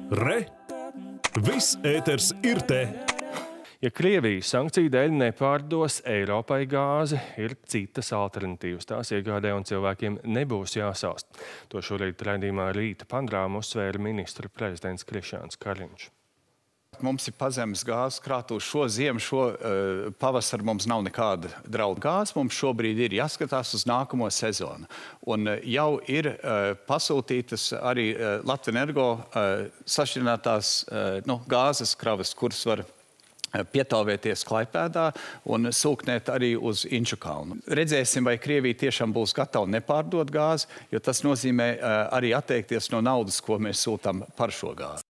Re! Viss ēters ir te! Ja Krievija sankciju dēļ nepārdos Eiropai gāzi, ir citas alternatīvas. Tās iegādē un cilvēkiem nebūs jāsalst. To šorīt raidījumā Rīta panorāma uzsvēra ministra prezidents Krišjāns Kariņš. Mums ir pazemes gāzes krātuves šo ziemu, šo pavasaru mums nav nekāda drauda gāze. Mums šobrīd ir jāskatās uz nākamo sezonu. Un jau ir pasūtītas arī Latvenergo sašķirinātās gāzes kravas, kuras var pietāvēties Klaipēdā un sulknēt arī uz Inčukalnu. Redzēsim, vai Krievija tiešām būs gatava nepārdot gāzi, jo tas nozīmē arī atteikties no naudas, ko mēs sūtām par šo gāzi.